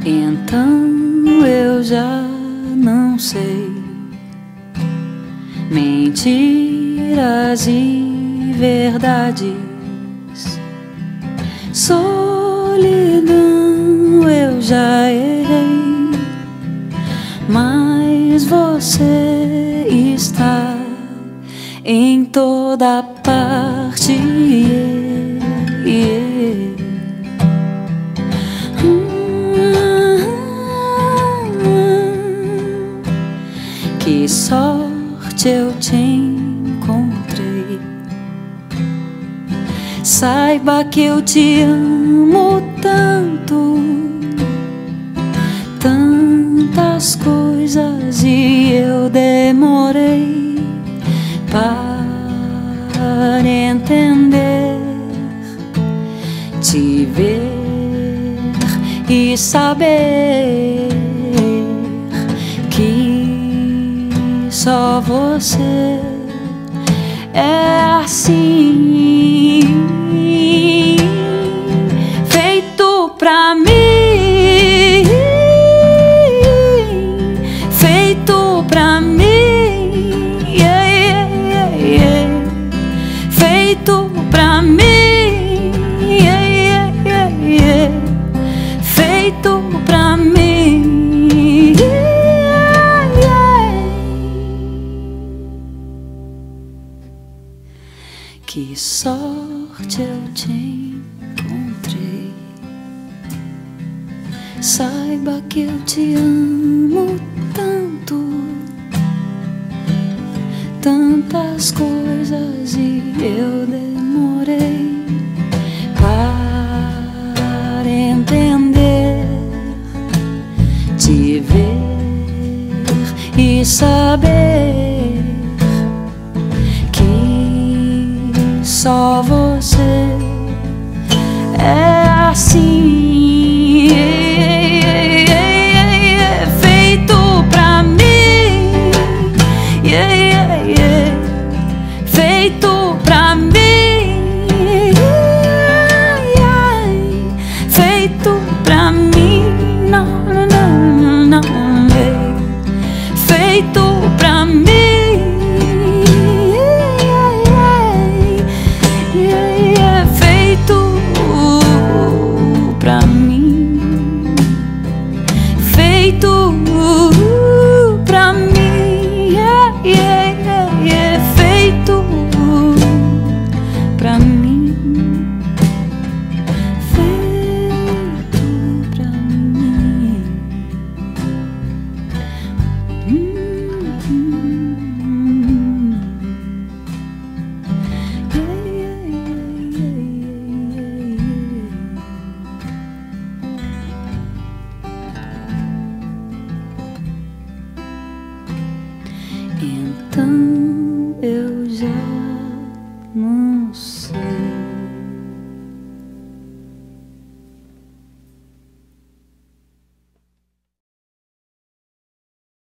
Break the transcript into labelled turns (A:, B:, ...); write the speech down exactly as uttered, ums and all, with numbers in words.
A: Então eu já não sei mentiras e verdades. Solidão eu já errei, mas você está em toda parte. Yeah, yeah. Hum, que sorte eu te encontrei. Saiba que eu te amo tanto, tantas coisas, e eu demorei para entender, te ver e saber que só você é assim, feito pra mim, feito pra mim, yeah, yeah, yeah. Feito pra mim, yeah, yeah, yeah, yeah. Feito pra mim, yeah, yeah. Que sorte eu te encontrei. Saiba que eu te amo tanto, tantas coisas, e eu demorei para entender, te ver e saber que só você é assim. Feito pra mim, yeah, yeah, yeah. Feito pra mim, yeah, yeah. Feito pra mim, não, não, não, yeah. Feito pra mim, yeah, yeah, yeah. Feito pra mim, feito